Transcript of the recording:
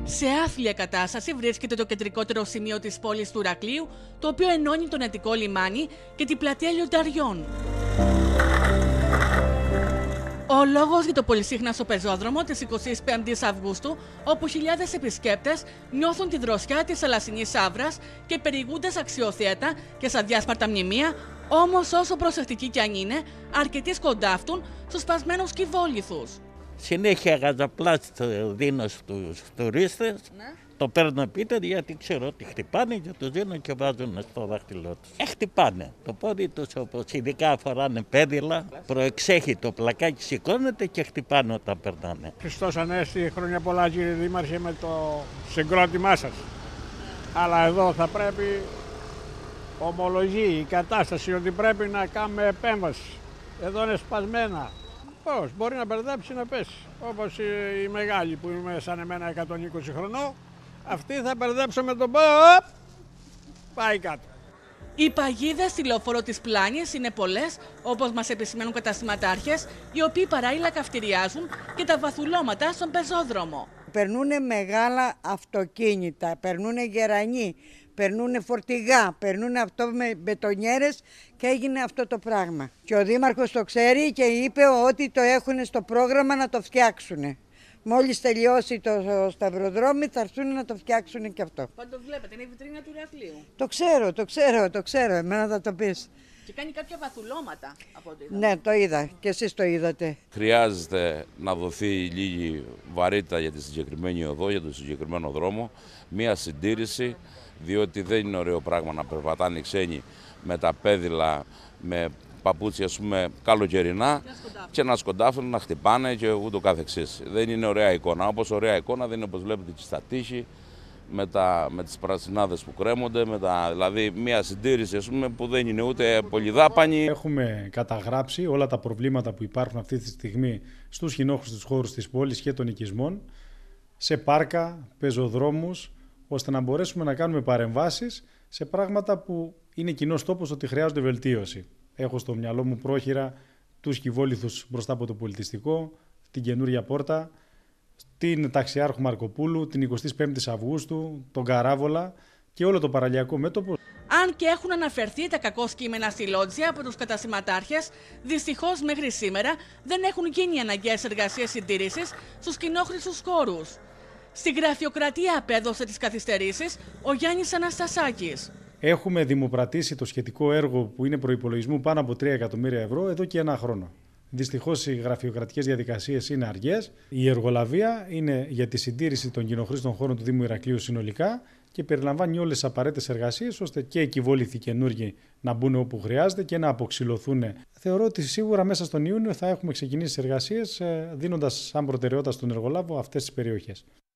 Σε άθλια κατάσταση βρίσκεται το κεντρικότερο σημείο της πόλης του Ηρακλείου, το οποίο ενώνει τον Αττικό λιμάνι και την πλατεία Λιονταριών. Ο λόγος για το πολυσύχναστο πεζόδρομο της 25ης Αυγούστου, όπου χιλιάδες επισκέπτες νιώθουν τη δροσιά της θαλασσινής άβρας και περιηγούνται σε αξιοθέατα και σε αδιάσπαρτα μνημεία, όμως όσο προσεκτικοί κι αν είναι, αρκετοί σκοντάφτουν στους σπασμένους κυβόλιθους. Συνέχεια γαζαπλάς το δίνω στους τουρίστες, το παίρνω πίτερ γιατί ξέρω ότι χτυπάνε και το δίνω και βάζουν στο δάχτυλό τους. Χτυπάνε το πόδι τους, όπως ειδικά φοράνε πέδιλα, προεξέχει το πλακάκι, σηκώνεται και χτυπάνε όταν περνάνε. Χριστός Ανέστη, χρόνια πολλά κύριε Δήμαρχε με το συγκρότημά σας. Αλλά εδώ θα πρέπει, ομολογεί η κατάσταση ότι πρέπει να κάνουμε επέμβαση. Εδώ είναι σπασμένα. Πώς, μπορεί να μπερδέψει να πέσει. Όπως οι μεγάλοι που είμαι σαν εμένα 120 χρονών, αυτοί θα μπερδέψουν με τον πάει κάτω. Οι παγίδες στη λεωφόρο της Πλάνης είναι πολλές, όπως μας επισημαίνουν καταστηματάρχες, οι οποίοι παράλληλα καυτηριάζουν και τα βαθουλώματα στον πεζόδρομο. Περνούν μεγάλα αυτοκίνητα, περνούν γερανοί, περνούν φορτηγά, περνούν αυτό με μπετονιέρες και έγινε αυτό το πράγμα. Και ο Δήμαρχος το ξέρει και είπε ότι το έχουν στο πρόγραμμα να το φτιάξουν. Μόλις τελειώσει το σταυροδρόμι θα έρθουν να το φτιάξουν και αυτό. Πάντως βλέπετε, είναι η βιτρίνα του Ηρακλείου. Το ξέρω, εμένα θα το πεις. Και κάνει κάποια βαθουλώματα από ό,τι είδα. Ναι, το είδα και εσείς το είδατε. Χρειάζεται να δοθεί λίγη βαρύτητα για τη συγκεκριμένη οδό, για τον συγκεκριμένο δρόμο, μία συντήρηση, διότι δεν είναι ωραίο πράγμα να περπατάνε οι ξένοι με τα πέδιλα, με παπούτσια ας πούμε καλοκαιρινά και να σκοντάφτουν, να χτυπάνε και ούτω καθεξής. Δεν είναι ωραία εικόνα, όπως ωραία εικόνα δεν είναι όπως βλέπετε και στα τείχη, με τις πρασινάδες που κρέμονται, δηλαδή μια συντήρηση ας πούμε, που δεν είναι ούτε πολυδάπανη. Έχουμε καταγράψει όλα τα προβλήματα που υπάρχουν αυτή τη στιγμή στους κοινόχρηστους χώρους της πόλης και των οικισμών, σε πάρκα, πεζοδρόμους, ώστε να μπορέσουμε να κάνουμε παρεμβάσεις σε πράγματα που είναι κοινός τόπος ότι χρειάζονται βελτίωση. Έχω στο μυαλό μου πρόχειρα τους κυβόλιθους μπροστά από το πολιτιστικό, την καινούρια πόρτα, την Ταξιάρχου Μαρκοπούλου, την 25η Αυγούστου, τον Καράβολα και όλο το παραλιακό μέτωπο. Αν και έχουν αναφερθεί τα κακό κείμενα στη Λότζια από τους καταστηματάρχες, δυστυχώς μέχρι σήμερα δεν έχουν γίνει αναγκαίες εργασίες συντήρησης στους κοινόχρηστους χώρους. Στη γραφειοκρατία απέδωσε τις καθυστερήσεις ο Γιάννης Αναστασάκης. Έχουμε δημοπρατήσει το σχετικό έργο που είναι προϋπολογισμού πάνω από 3 εκατομμύρια ευρώ εδώ και 1 χρόνο. Δυστυχώς οι γραφειοκρατικές διαδικασίες είναι αργές. Η εργολαβία είναι για τη συντήρηση των κοινοχρήστων χώρων του Δήμου Ηρακλείου συνολικά και περιλαμβάνει όλες τις απαραίτητες εργασίες ώστε και οι κυβόλιθοι καινούργοι να μπουν όπου χρειάζεται και να αποξυλωθούν. Θεωρώ ότι σίγουρα μέσα στον Ιούνιο θα έχουμε ξεκινήσει τις εργασίες δίνοντας σαν προτεραιότητα στον εργολάβο αυτές τις περιοχές.